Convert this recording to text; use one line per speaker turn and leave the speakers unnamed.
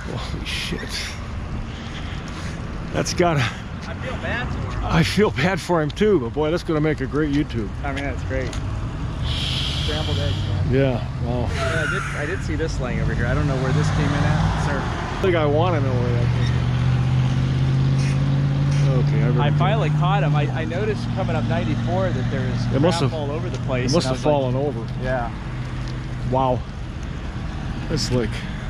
Holy shit. That's gotta...
I feel bad for him.
I feel bad for him too, but boy, that's gonna make a great YouTube.
I mean, that's great. Scrambled eggs, man.
Yeah, wow.
Yeah, I did see this laying over here. I don't know where this came in at, sir.
I think I want to know where that came from. Okay,
I finally caught him. I noticed coming up 94 that there was crap all over the place.
It must have fallen over.
Yeah.
Wow. That's like